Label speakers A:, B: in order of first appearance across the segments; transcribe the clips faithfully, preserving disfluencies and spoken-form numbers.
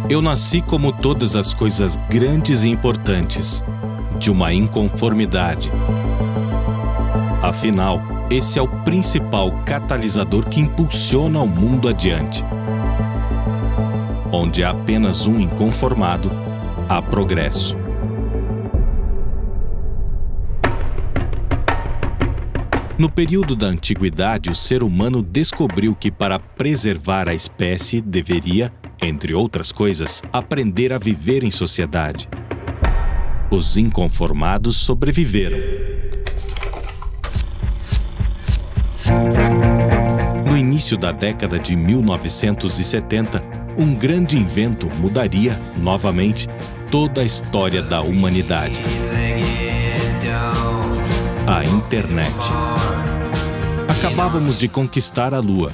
A: Eu nasci como todas as coisas grandes e importantes, de uma inconformidade. Afinal, esse é o principal catalisador que impulsiona o mundo adiante. Onde há apenas um inconformado, há progresso. No período da antiguidade, o ser humano descobriu que para preservar a espécie deveria, entre outras coisas, aprender a viver em sociedade. Os inconformados sobreviveram. No início da década de mil novecentos e setenta, um grande invento mudaria, novamente, toda a história da humanidade. A internet. Acabávamos de conquistar a Lua.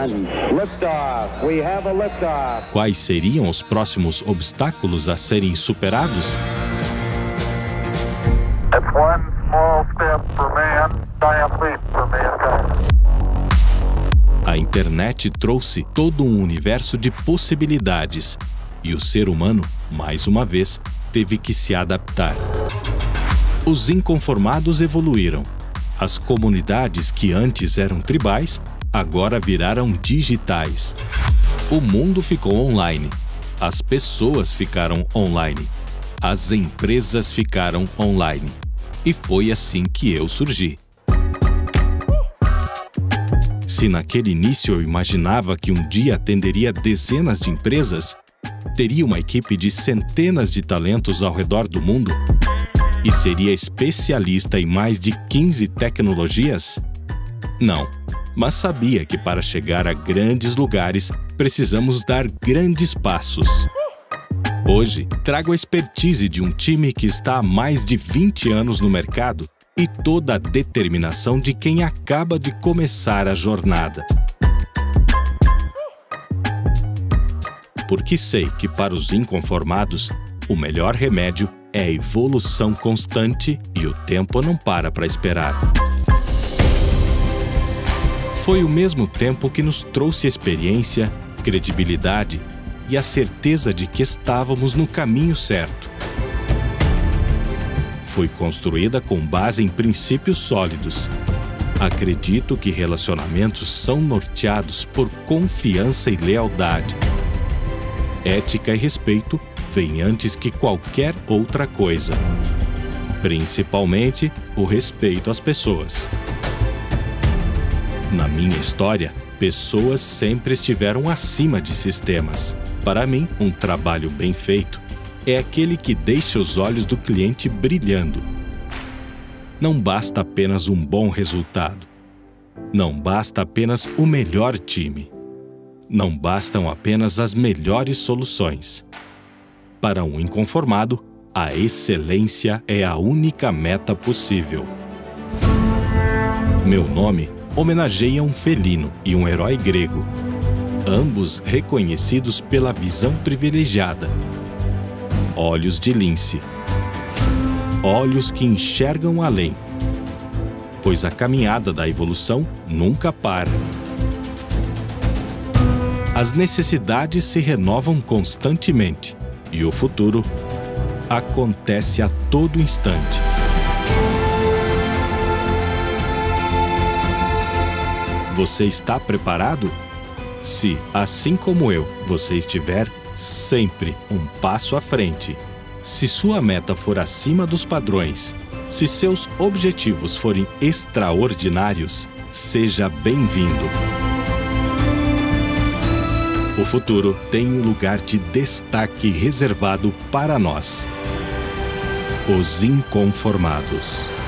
A: Quais seriam os próximos obstáculos a serem superados? A internet trouxe todo um universo de possibilidades e o ser humano, mais uma vez, teve que se adaptar. Os inconformados evoluíram. As comunidades que antes eram tribais, agora viraram digitais. O mundo ficou online. As pessoas ficaram online. As empresas ficaram online. E foi assim que eu surgi. Se naquele início eu imaginava que um dia atenderia dezenas de empresas, teria uma equipe de centenas de talentos ao redor do mundo e seria especialista em mais de quinze tecnologias? Não, mas sabia que para chegar a grandes lugares precisamos dar grandes passos. Hoje, trago a expertise de um time que está há mais de vinte anos no mercado e toda a determinação de quem acaba de começar a jornada. Porque sei que para os inconformados, o melhor remédio é a evolução constante e o tempo não para para esperar. Foi o mesmo tempo que nos trouxe experiência, credibilidade e a certeza de que estávamos no caminho certo. Foi construída com base em princípios sólidos. Acredito que relacionamentos são norteados por confiança e lealdade. Ética e respeito vêm antes que qualquer outra coisa. Principalmente o respeito às pessoas. Na minha história, pessoas sempre estiveram acima de sistemas. Para mim, um trabalho bem feito é aquele que deixa os olhos do cliente brilhando. Não basta apenas um bom resultado. Não basta apenas o melhor time. Não bastam apenas as melhores soluções. Para um inconformado, a excelência é a única meta possível. Meu nome homenageia um felino e um herói grego, ambos reconhecidos pela visão privilegiada. Olhos de lince. Olhos que enxergam além, pois a caminhada da evolução nunca para. As necessidades se renovam constantemente e o futuro acontece a todo instante. Você está preparado? Se, assim como eu, você estiver sempre um passo à frente, se sua meta for acima dos padrões, se seus objetivos forem extraordinários, seja bem-vindo. O futuro tem um lugar de destaque reservado para nós, os inconformados.